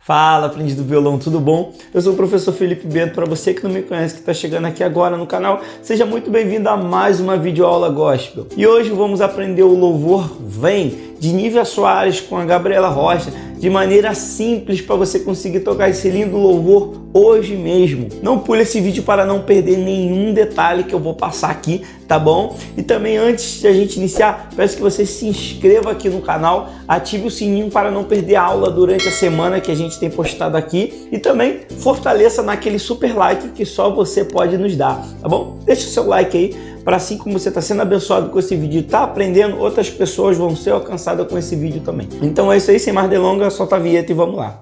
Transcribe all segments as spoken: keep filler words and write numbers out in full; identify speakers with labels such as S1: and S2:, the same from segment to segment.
S1: Fala, aprendiz do violão, tudo bom? Eu sou o professor Felipe Bento. Para você que não me conhece, que está chegando aqui agora no canal, seja muito bem-vindo a mais uma videoaula gospel. E hoje vamos aprender o louvor Vem, de Nívia Soares com a Gabriela Rocha, de maneira simples para você conseguir tocar esse lindo louvor hoje mesmo. Não pule esse vídeo para não perder nenhum detalhe que eu vou passar aqui, tá bom? E também antes de a gente iniciar, peço que você se inscreva aqui no canal, ative o sininho para não perder a aula durante a semana que a gente tem postado aqui e também fortaleça naquele super like que só você pode nos dar, tá bom? Deixa o seu like aí, para assim como você está sendo abençoado com esse vídeo e está aprendendo, outras pessoas vão ser alcançadas com esse vídeo também. Então é isso aí, sem mais delongas, solta a vinheta e vamos lá.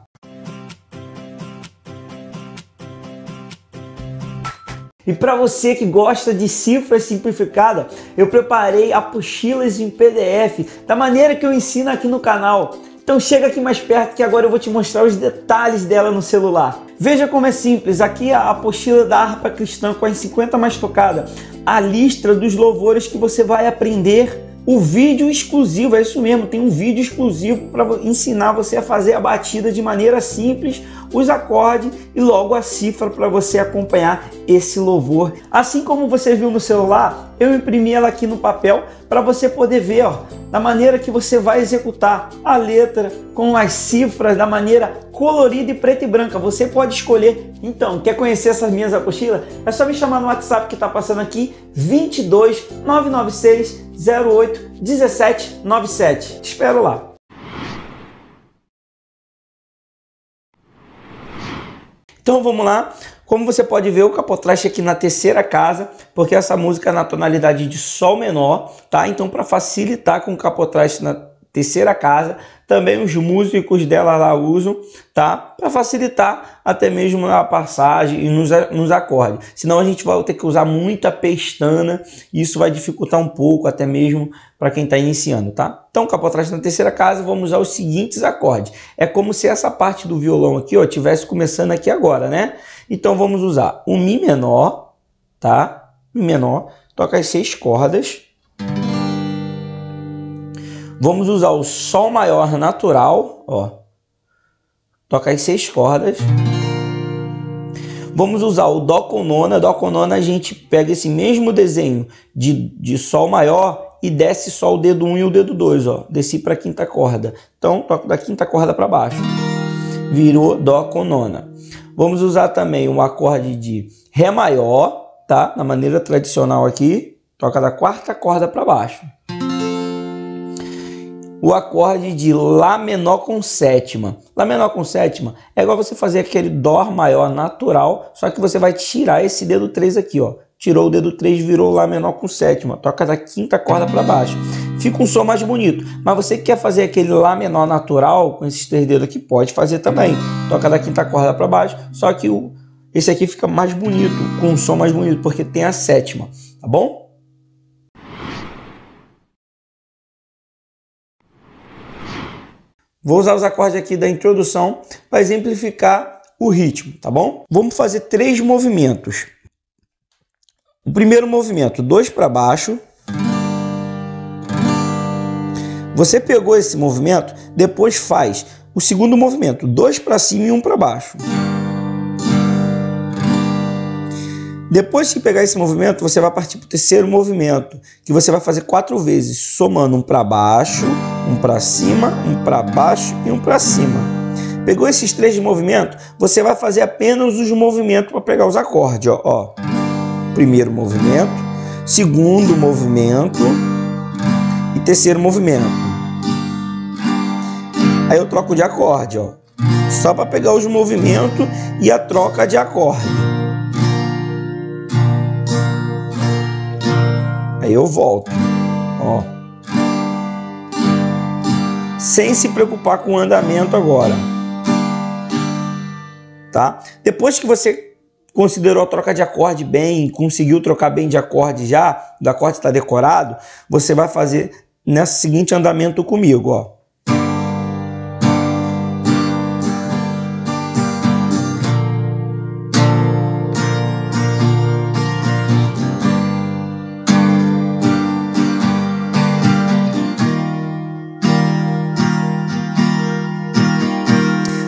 S1: E para você que gosta de cifras simplificadas, eu preparei apostilas em P D F, da maneira que eu ensino aqui no canal. Então chega aqui mais perto que agora eu vou te mostrar os detalhes dela no celular. Veja como é simples, aqui a apostila da harpa cristã com as cinquenta mais tocadas, a lista dos louvores que você vai aprender, o vídeo exclusivo, é isso mesmo, tem um vídeo exclusivo para ensinar você a fazer a batida de maneira simples, os acordes e logo a cifra para você acompanhar esse louvor. Assim como você viu no celular, eu imprimi ela aqui no papel para você poder ver, ó, da maneira que você vai executar a letra com as cifras da maneira colorida e preta e branca. Você pode escolher. Então, quer conhecer essas minhas apostilas? É só me chamar no WhatsApp que está passando aqui, vinte e dois, nove nove seis, zero oito, dezessete, noventa e sete. Te espero lá. Então vamos lá, como você pode ver, o capotraste aqui na terceira casa, porque essa música é na tonalidade de Sol menor, tá? Então para facilitar com o capotraste na terceira casa, também os músicos dela lá usam, tá? Para facilitar até mesmo a passagem e nos, nos acordes. Senão a gente vai ter que usar muita pestana e isso vai dificultar um pouco até mesmo para quem está iniciando, tá? Então, capotraste na terceira casa, vamos usar os seguintes acordes. É como se essa parte do violão aqui, ó, tivesse começando aqui agora, né? Então vamos usar o Mi menor, tá? Mi menor, toca as seis cordas. Vamos usar o Sol maior natural, ó, toca as seis cordas. Vamos usar o Dó com nona. Dó com nona a gente pega esse mesmo desenho de, de Sol maior e desce só o dedo um e o dedo dois, ó. Desci para a quinta corda. Então, toco da quinta corda para baixo. Virou Dó com nona. Vamos usar também um acorde de Ré maior, tá? Na maneira tradicional aqui, toca da quarta corda para baixo. O acorde de Lá menor com sétima. Lá menor com sétima é igual você fazer aquele Dó maior natural, só que você vai tirar esse dedo três aqui, ó. Tirou o dedo três, virou Lá menor com sétima. Toca da quinta corda para baixo. Fica um som mais bonito. Mas você que quer fazer aquele Lá menor natural, com esses três dedos aqui, pode fazer também. Toca da quinta corda para baixo, só que o, esse aqui fica mais bonito, com um som mais bonito, porque tem a sétima, tá bom? Vou usar os acordes aqui da introdução para exemplificar o ritmo, tá bom? Vamos fazer três movimentos. O primeiro movimento, dois para baixo. Você pegou esse movimento, depois faz o segundo movimento, dois para cima e um para baixo. Depois que pegar esse movimento, você vai partir para o terceiro movimento, que você vai fazer quatro vezes, somando um para baixo, um para cima, um para baixo e um para cima. Pegou esses três movimentos, você vai fazer apenas os movimentos para pegar os acordes, ó, ó. Primeiro movimento, segundo movimento e terceiro movimento. Aí eu troco de acorde, ó, só para pegar os movimentos e a troca de acorde. Aí eu volto, ó, sem se preocupar com o andamento agora, tá? Depois que você considerou a troca de acorde bem, conseguiu trocar bem de acorde já, o acorde está decorado, você vai fazer nesse seguinte andamento comigo, ó.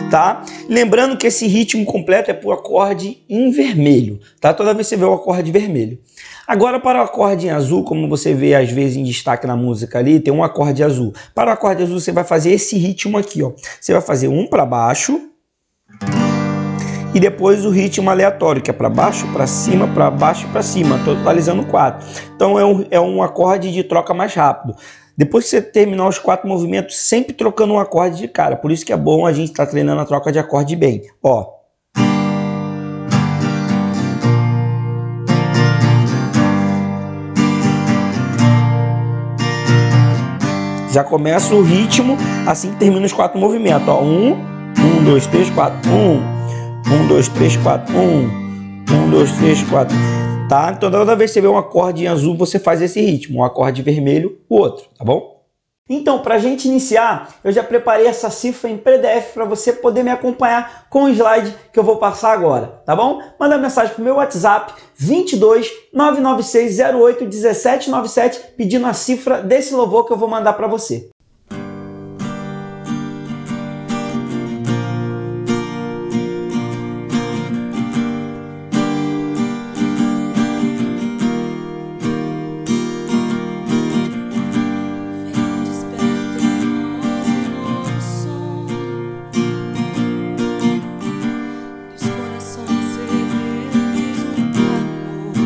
S1: tá? Lembrando que esse ritmo completo é para o acorde em vermelho, tá? Toda vez que você vê o acorde vermelho. Agora, para o acorde em azul, como você vê às vezes em destaque na música ali, tem um acorde azul. Para o acorde azul, você vai fazer esse ritmo aqui, ó. Você vai fazer um para baixo e depois o ritmo aleatório, que é para baixo, para cima, para baixo e para cima, totalizando quatro. Então é um, é um acorde de troca mais rápido. Depois que você terminar os quatro movimentos, sempre trocando um acorde de cara. Por isso que é bom a gente estar tá treinando a troca de acorde bem. Ó. Já começa o ritmo assim que termina os quatro movimentos. Ó. Um, um, dois, três, quatro. Um, um, dois, três, quatro. Um, um, dois, três, quatro. Tá? Então, toda vez que você vê um acorde em azul, você faz esse ritmo. Um acorde vermelho, o outro, tá bom? Então, para a gente iniciar, eu já preparei essa cifra em P D F para você poder me acompanhar com o slide que eu vou passar agora, tá bom? Manda mensagem para o meu WhatsApp vinte e dois, nove nove seis, zero oito, um sete nove sete pedindo a cifra desse louvor que eu vou mandar para você.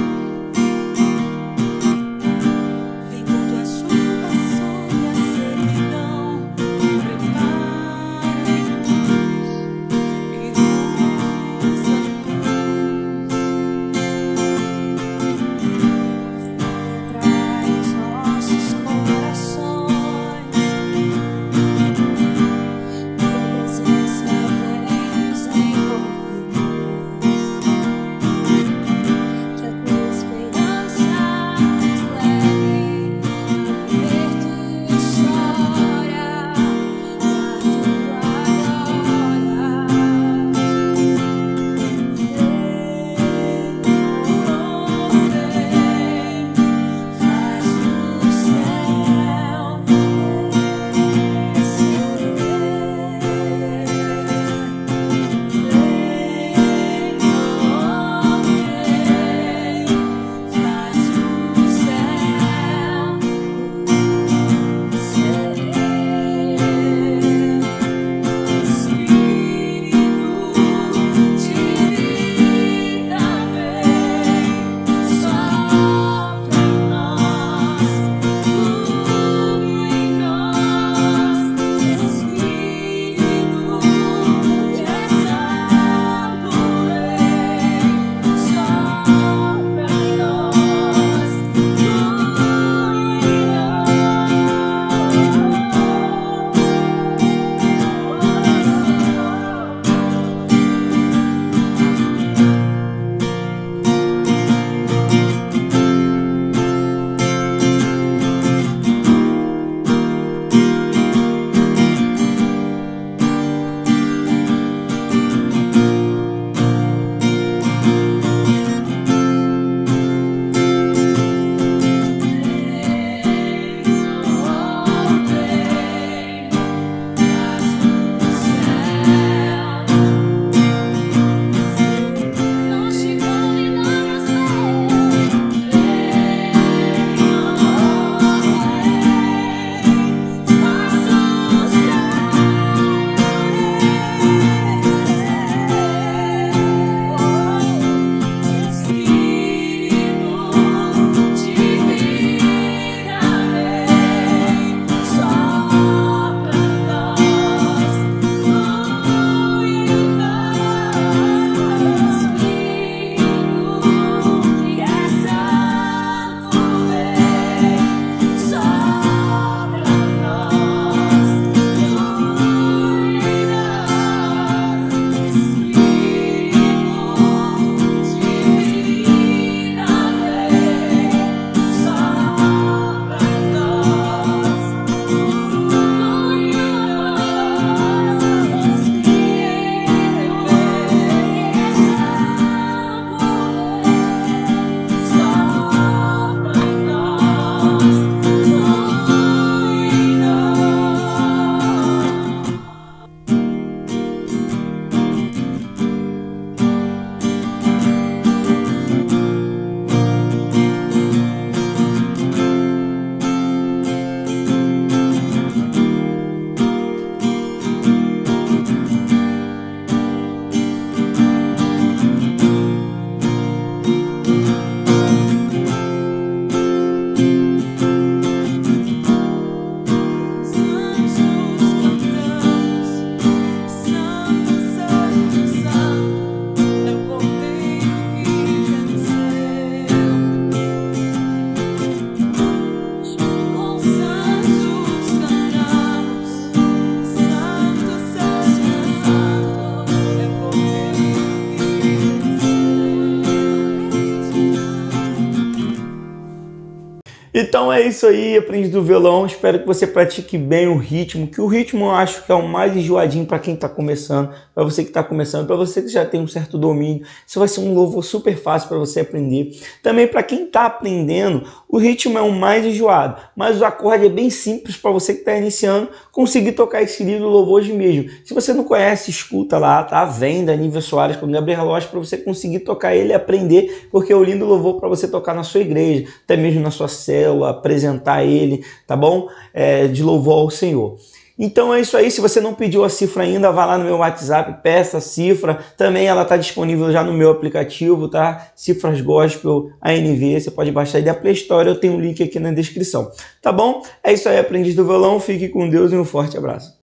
S2: Vem com tua chuva sobre a
S1: Então é isso aí, aprendiz do violão. Espero que você pratique bem o ritmo, que o ritmo eu acho que é o mais enjoadinho para quem está começando, para você que está começando, para você que já tem um certo domínio. Isso vai ser um louvor super fácil para você aprender. Também para quem está aprendendo, o ritmo é o mais enjoado, mas o acorde é bem simples para você que está iniciando conseguir tocar esse lindo louvor hoje mesmo. Se você não conhece, escuta lá, tá? Vem da Nívia Soares com Gabriel Rocha para você conseguir tocar ele e aprender, porque é o lindo louvor para você tocar na sua igreja, até mesmo na sua célula, apresentar ele, tá bom? É, de louvor ao Senhor. Então é isso aí, se você não pediu a cifra ainda, vá lá no meu WhatsApp, peça a cifra, também ela está disponível já no meu aplicativo, tá? Cifras Gospel, A N V, você pode baixar aí da Play Store, eu tenho um link aqui na descrição, tá bom? É isso aí, aprendiz do violão, fique com Deus e um forte abraço.